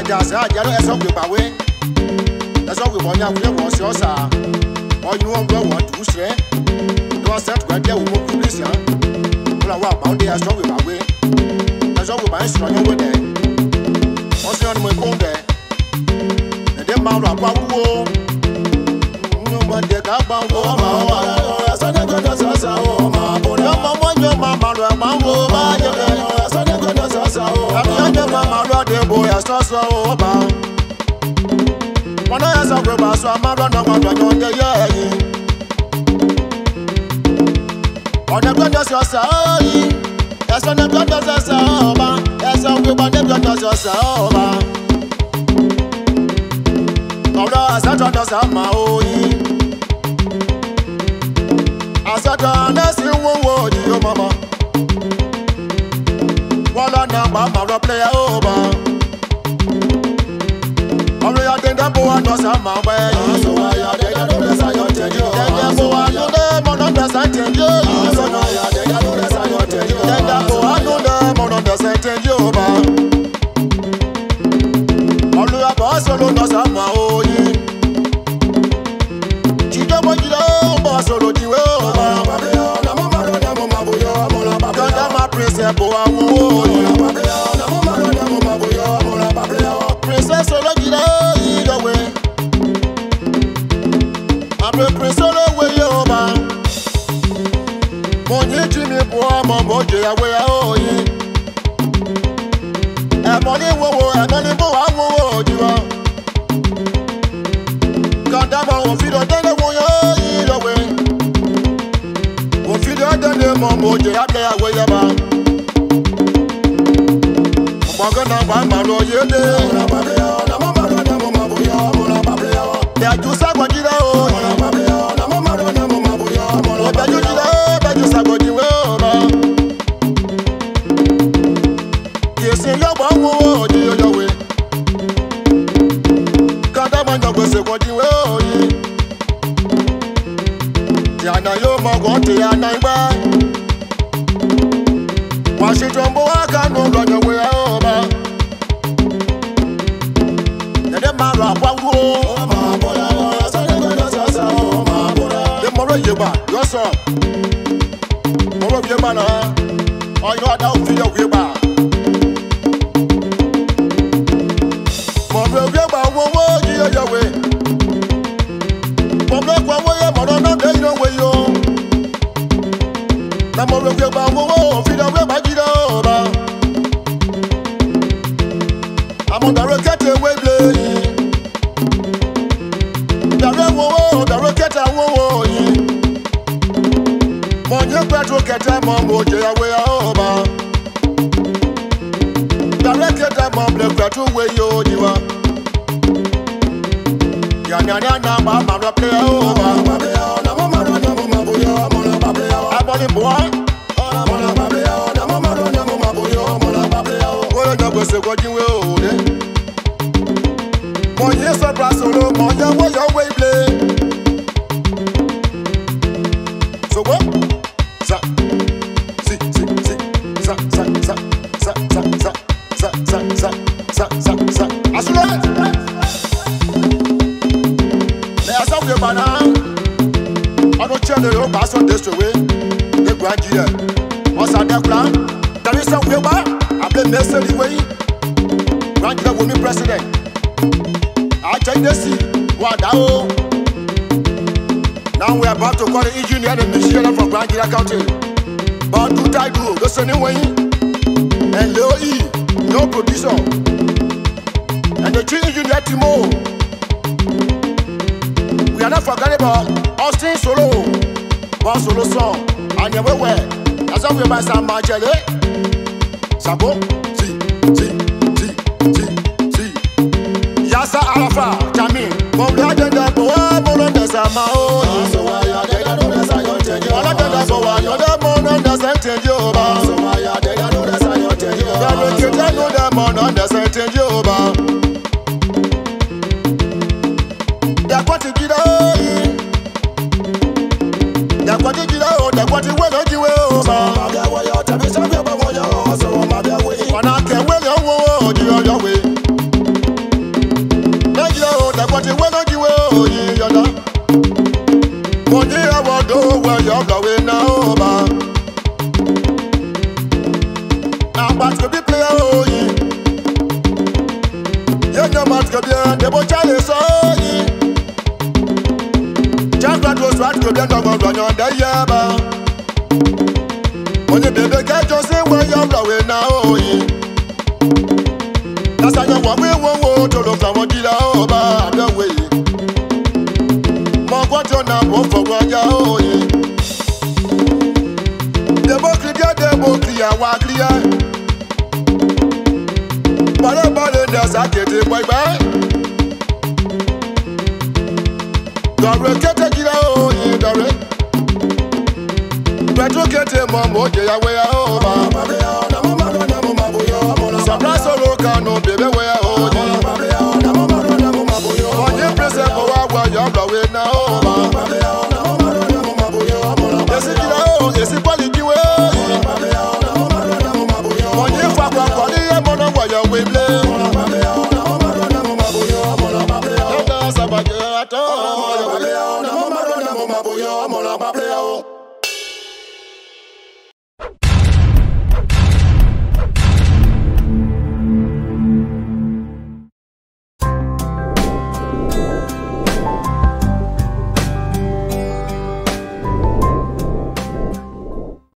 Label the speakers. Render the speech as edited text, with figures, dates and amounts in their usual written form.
Speaker 1: just I got a song with my way. That's all we want to was your sir. Or you won't go want to say. You are set to get with police. Well, I walk out there, I saw with my way. That's all we buy strong over there. What's on my phone there? And then Mount Apago. No one did that bound over. I saw the good as I saw. Your mama, your mama, I'm the boy, I saw so about. One I saw about, so I'm not on the year. On the brothers, your son, that's on the brothers, that's over. That's how we want the brothers, your son. Although I sat on the summer, I sat on the sea, your mama. One on the player over. Only I think that boy knows how my way. So I think I know the sign of the you. Then that boy know them on the sign of you. So I think I know the sign of the you. Then that boy know them on the sign of you. Only I boss solo knows how my way. Chica boy, you know, boss solo do well. My princess, boy, I won't. Princess, solo get away. I'm a princess, solo way over. Money, Jimmy, boy, Mambo, away. Oh, yeah. And money, and money, boy, I won't. You are. God damn, I won't feel the way either way. Mambo, I play away about. I'm gonna buy my lawyer. They are just a good deal. Yes, you're one your way. Can't have my number, say what you will. Yana, you're my one day and night. Wash it from I can't run away over. And then my rap, the more you buy, your son. More of your manner, or you are down for your bar. More of your bar won't go your way. From black one way, more than they know where you. I'm over your bow, feed away my over. I'm on the rocket away, the rocket away. Money, petrol, cat, mom, away over. The rocket, mom, the petrol, way you are. Yana, mama, play over. Boy, what you will. Mon yes, a brass solo, mon young way your way play. So what? There's a banana. I don't tell you, pass on this way. What's that plan? There is some paper. I've been necessary way. Grandpa will be president. I check the sea. What now? Now we are about to call the engineer and Michelle from Grandpa County. But do I do the same way? And Leo E, no producer. And the chief engineer Timo. We are not forgetting about Austin Solo. One solo song. And you were as I'm by some margin. Sabo, see. Yasa Alpha, Jamie, Moga than the boy, Mono Sama. So I are dead, I know that's how you're telling you. I don't know the Mono doesn't tell you about. So I are dead, I know that's how you're telling you. I know the Mono doesn't tell you about. They're what to get on. They're what to get on. They're what you will do. When I can well your way. be clear, oh, yeah, mat que bien, des beaux chales, so, Jack Ratos, what could be done on the yaba. When you be the cat, just say where you're blowing now, oh, that's how you want we won't to look from what you know about the way. More what you're not for what you're the book clear, what clear. But there's a kitty boy by the Categorical, Dore. But you get him on more,